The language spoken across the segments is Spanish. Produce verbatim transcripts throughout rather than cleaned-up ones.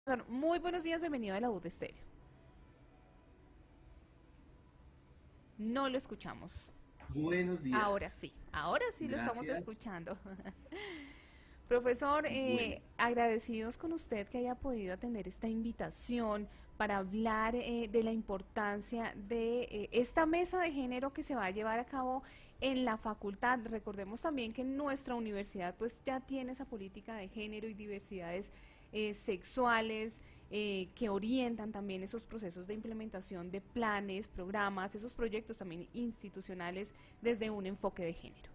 Muy buenos días, bienvenido a la U de Estéreo. No lo escuchamos. Buenos días. Ahora sí, ahora sí lo estamos Gracias. escuchando. Profesor, Bueno, eh, agradecidos con usted que haya podido atender esta invitación para hablar eh, de la importancia de eh, esta mesa de género que se va a llevar a cabo en la facultad. Recordemos también que nuestra universidad pues ya tiene esa política de género y diversidades eh, sexuales eh, que orientan también esos procesos de implementación de planes, programas, esos proyectos también institucionales desde un enfoque de género.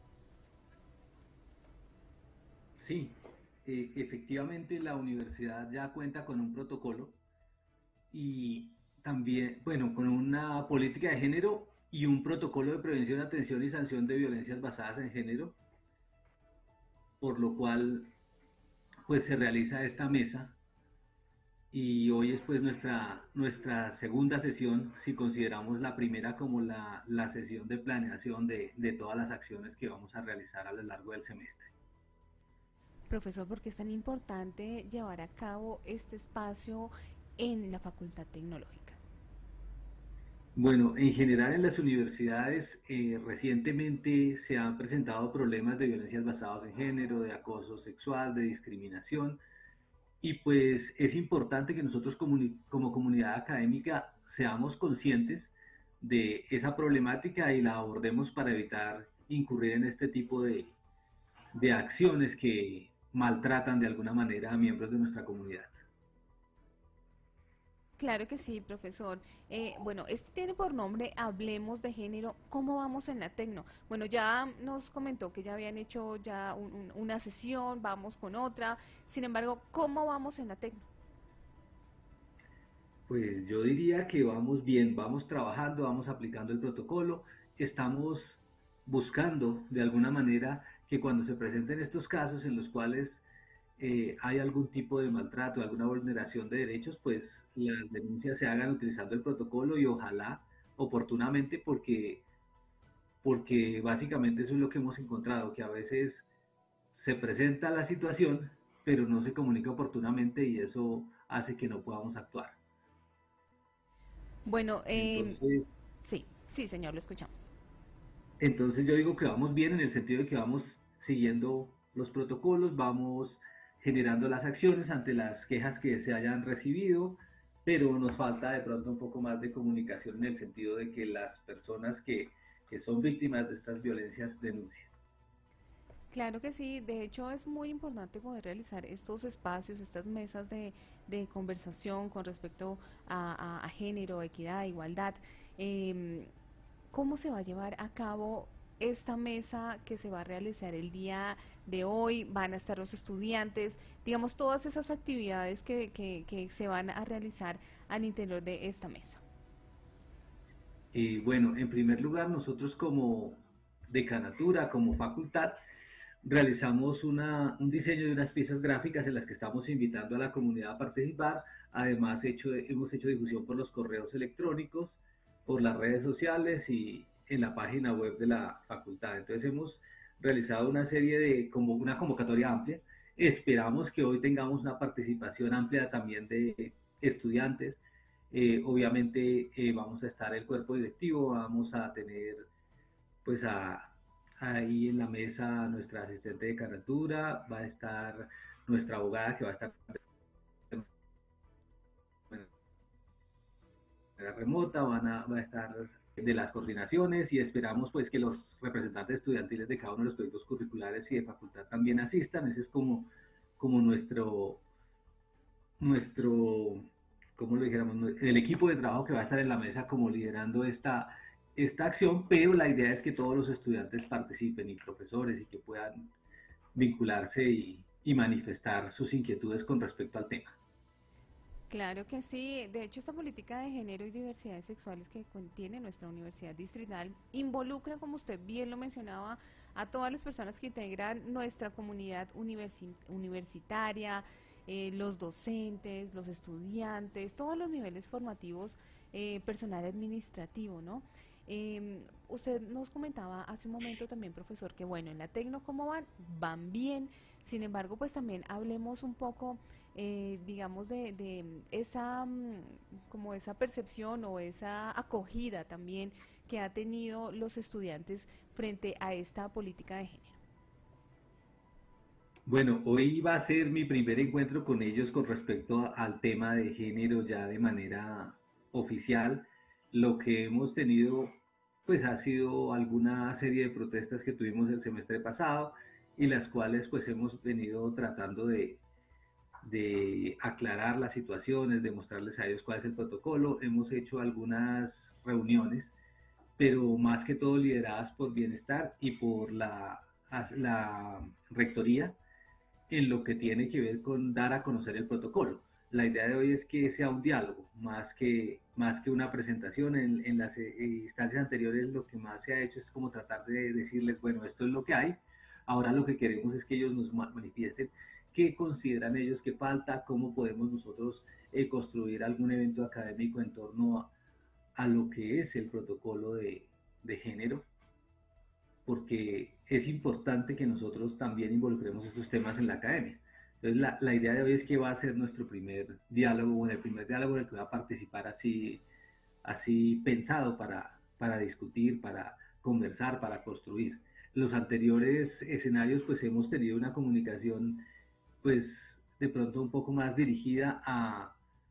sí, eh, efectivamente la universidad ya cuenta con un protocolo y también, bueno, con una política de género y un protocolo de prevención, atención y sanción de violencias basadas en género, por lo cual pues se realiza esta mesa y hoy es pues nuestra, nuestra segunda sesión, si consideramos la primera como la, la sesión de planeación de, de todas las acciones que vamos a realizar a lo largo del semestre. Profesor, ¿por qué es tan importante llevar a cabo este espacio en la Facultad Tecnológica? Bueno, en general en las universidades eh, recientemente se han presentado problemas de violencias basadas en género, de acoso sexual, de discriminación, y pues es importante que nosotros comuni como comunidad académica seamos conscientes de esa problemática y la abordemos para evitar incurrir en este tipo de, de acciones que maltratan de alguna manera a miembros de nuestra comunidad. Claro que sí, profesor. Eh, bueno, este tiene por nombre Hablemos de Género. ¿Cómo vamos en la Tecno? Bueno, ya nos comentó que ya habían hecho ya un- un- una sesión, vamos con otra. Sin embargo, ¿cómo vamos en la Tecno? Pues yo diría que vamos bien, vamos trabajando, vamos aplicando el protocolo, estamos buscando de alguna manera que cuando se presenten estos casos en los cuales eh, hay algún tipo de maltrato, alguna vulneración de derechos, pues las denuncias se hagan utilizando el protocolo y ojalá oportunamente porque, porque básicamente eso es lo que hemos encontrado, que a veces se presenta la situación, pero no se comunica oportunamente y eso hace que no podamos actuar. Bueno, eh, Entonces, sí, sí, señor, lo escuchamos. Entonces yo digo que vamos bien en el sentido de que vamos siguiendo los protocolos, vamos generando las acciones ante las quejas que se hayan recibido, pero nos falta de pronto un poco más de comunicación en el sentido de que las personas que, que son víctimas de estas violencias denuncien. Claro que sí, de hecho es muy importante poder realizar estos espacios, estas mesas de, de conversación con respecto a, a- a género, equidad, igualdad. Em, ¿Cómo se va a llevar a cabo esta mesa que se va a realizar el día de hoy? ¿Van a estar los estudiantes? Digamos, todas esas actividades que, que, que se van a realizar al interior de esta mesa. Y bueno, en primer lugar, nosotros como decanatura, como facultad, realizamos una, un diseño de unas piezas gráficas en las que estamos invitando a la comunidad a participar. Además, hecho, hemos hecho difusión por los correos electrónicos, por las redes sociales y en la página web de la facultad. Entonces, hemos realizado una serie de, como una convocatoria amplia. Esperamos que hoy tengamos una participación amplia también de estudiantes. Eh, obviamente eh, vamos a estar el cuerpo directivo, vamos a tener pues a, ahí en la mesa nuestra asistente de caratura, va a estar nuestra abogada que va a estar de manera remota, van a, va a estar de las coordinaciones y esperamos pues que los representantes estudiantiles de cada uno de los proyectos curriculares y de facultad también asistan. Ese es como, como nuestro, nuestro, como lo dijéramos, el equipo de trabajo que va a estar en la mesa como liderando esta, esta acción, pero la idea es que todos los estudiantes participen y profesores y que puedan vincularse y, y manifestar sus inquietudes con respecto al tema. Claro que sí. De hecho, esta política de género y diversidades sexuales que contiene nuestra universidad distrital involucra, como usted bien lo mencionaba, a todas las personas que integran nuestra comunidad universi universitaria, eh, los docentes, los estudiantes, todos los niveles formativos, eh, personal administrativo, ¿no? Eh, usted nos comentaba hace un momento también, profesor, que bueno, en la Tecno, ¿cómo van? Van bien. Sin embargo, pues también hablemos un poco, eh, digamos, de, de esa, mm, como esa percepción o esa acogida también que ha tenido los estudiantes frente a esta política de género. Bueno, hoy va a ser mi primer encuentro con ellos con respecto a- al tema de género ya de manera oficial. Lo que hemos tenido, pues ha sido alguna serie de protestas que tuvimos el semestre pasado y las cuales pues hemos venido tratando de, de aclarar las situaciones, de mostrarles a ellos cuál es el protocolo. Hemos hecho algunas reuniones, pero más que todo lideradas por Bienestar y por la, la rectoría en lo que tiene que ver con dar a conocer el protocolo. La idea de hoy es que sea un diálogo, más que, más que una presentación. En, en las eh, instancias anteriores lo que más se ha hecho es como tratar de decirles, bueno, esto es lo que hay. Ahora lo que queremos es que ellos nos manifiesten qué consideran ellos que falta, cómo podemos nosotros eh, construir algún evento académico en torno a, a lo que es el protocolo de, de género, porque es importante que nosotros también involucremos estos temas en la academia. Entonces, la, la idea de hoy es que va a ser nuestro primer diálogo, o el primer diálogo en el que va a participar así, así pensado para, para discutir, para conversar, para construir. Los anteriores escenarios, pues hemos tenido una comunicación, pues de pronto un poco más dirigida a,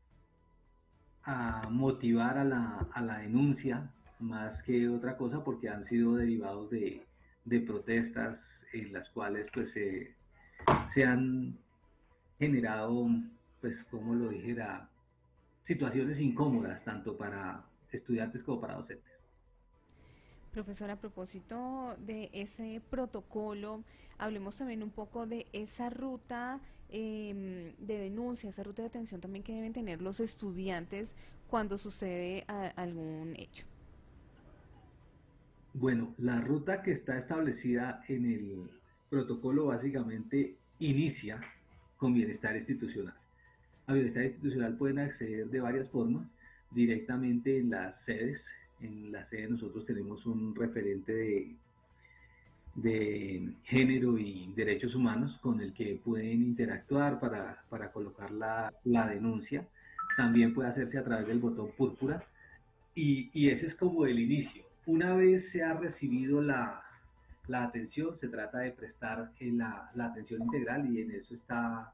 a motivar a la, a la denuncia más que otra cosa, porque han sido derivados de, de protestas en las cuales pues se, se han generado, pues como lo dijera, situaciones incómodas tanto para estudiantes como para docentes. Profesor, a propósito de ese protocolo, hablemos también un poco de esa ruta eh, de denuncia, esa ruta de atención también que deben tener los estudiantes cuando sucede a, algún hecho. Bueno, la ruta que está establecida en el protocolo básicamente inicia con bienestar institucional. A bienestar institucional pueden acceder de varias formas, directamente en las sedes. En la sede nosotros tenemos un referente de, de género y derechos humanos con el que pueden interactuar para, para colocar la, la denuncia. También puede hacerse a través del botón púrpura y, y ese es como el inicio. Una vez se ha recibido la, la atención, se trata de prestar la, la atención integral y en eso está,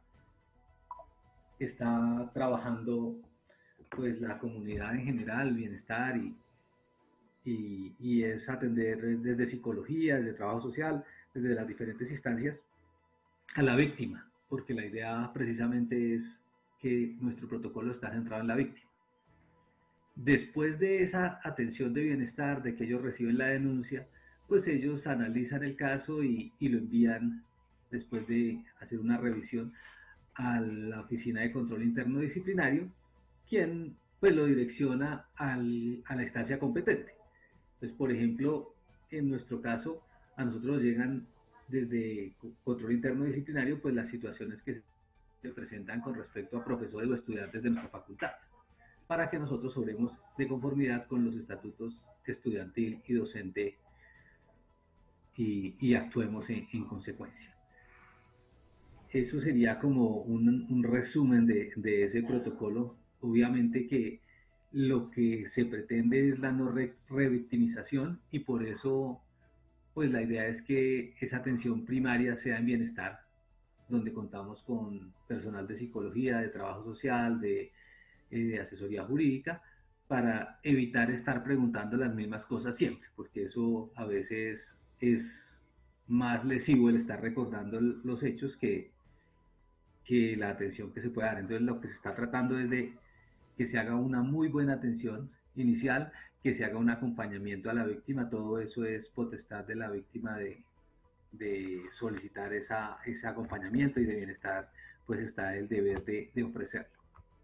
está trabajando pues la comunidad en general, bienestar y, y, y es atender desde psicología, desde trabajo social, desde las diferentes instancias a la víctima, porque la idea precisamente es que nuestro protocolo está centrado en la víctima. Después de esa atención de bienestar, de que ellos reciben la denuncia, pues ellos analizan el caso y, y lo envían después de hacer una revisión a la Oficina de Control Interno Disciplinario, quien pues lo direcciona al, a la instancia competente. Entonces, por ejemplo, en nuestro caso, a nosotros nos llegan desde Control Interno Disciplinario pues las situaciones que se presentan con respecto a profesores o estudiantes de nuestra facultad, para que nosotros obremos de conformidad con los estatutos estudiantil y docente y, y actuemos en, en, consecuencia. Eso sería como un, un resumen de, de, ese protocolo. Obviamente que lo que se pretende es la no re, revictimización y por eso pues la idea es que esa atención primaria sea en bienestar, donde contamos con personal de psicología, de trabajo social, de de asesoría jurídica, para evitar estar preguntando las mismas cosas siempre, porque eso a veces es más lesivo el estar recordando los hechos que, que la atención que se puede dar. Entonces lo que se está tratando es de que se haga una muy buena atención inicial, que se haga un acompañamiento a la víctima, todo eso es potestad de la víctima de, de solicitar esa, ese acompañamiento y de bienestar, pues está el deber de, de ofrecerlo.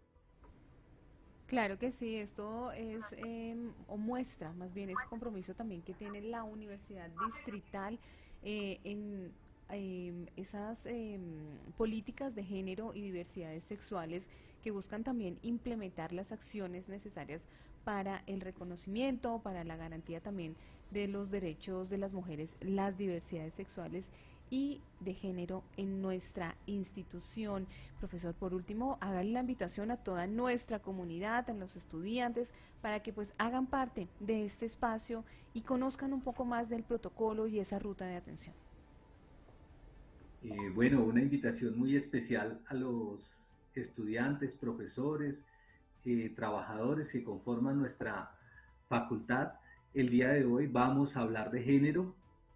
Claro que sí, esto es eh, o muestra más bien ese compromiso también que tiene la Universidad Distrital eh, en eh, esas eh, políticas de género y diversidades sexuales que buscan también implementar las acciones necesarias para el reconocimiento, para la garantía también de los derechos de las mujeres, las diversidades sexuales y de género en nuestra institución. Profesor, por último, hágale la invitación a toda nuestra comunidad, a los estudiantes, para que pues hagan parte de este espacio y conozcan un poco más del protocolo y esa ruta de atención. Eh, bueno, una invitación muy especial a los estudiantes, profesores, eh, trabajadores que conforman nuestra facultad. El día de hoy vamos a hablar de género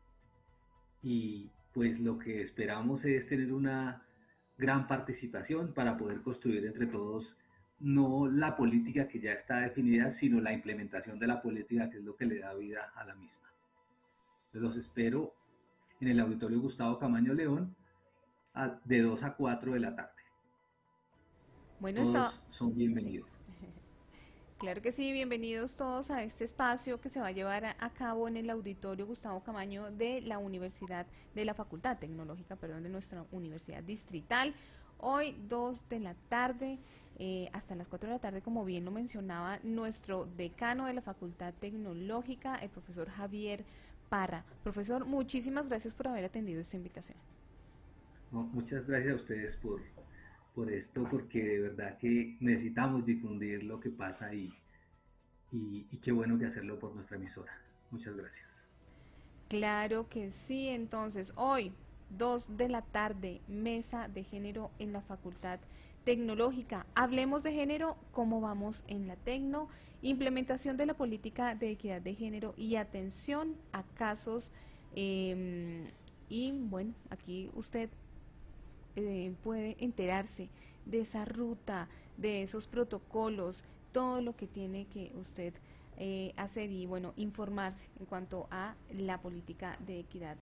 y pues lo que esperamos es tener una gran participación para poder construir entre todos no la política que ya está definida, sino la implementación de la política, que es lo que le da vida a la misma. Los espero en el Auditorio Gustavo Camaño León a, de dos a cuatro de la tarde. Bueno, Todos eso, son bienvenidos. sí. Claro que sí, bienvenidos todos a este espacio que se va a llevar a, a cabo en el Auditorio Gustavo Camaño de la Universidad, de la Facultad Tecnológica, perdón, de nuestra Universidad Distrital. Hoy, dos de la tarde, eh, hasta las cuatro de la tarde, como bien lo mencionaba nuestro decano de la Facultad Tecnológica, el profesor Javier Parra. Profesor, muchísimas gracias por haber atendido esta invitación. No, muchas gracias a ustedes por, por esto, porque de verdad que necesitamos difundir lo que pasa ahí y, y qué bueno que hacerlo por nuestra emisora. Muchas gracias. Claro que sí, entonces hoy, dos de la tarde, mesa de género en la Facultad Tecnológica. Hablemos de género, cómo vamos en la Tecno, implementación de la política de equidad de género y atención a casos. Eh, y bueno, aquí usted eh, puede enterarse de esa ruta, de esos protocolos, todo lo que tiene que usted eh, hacer y bueno, informarse en cuanto a la política de equidad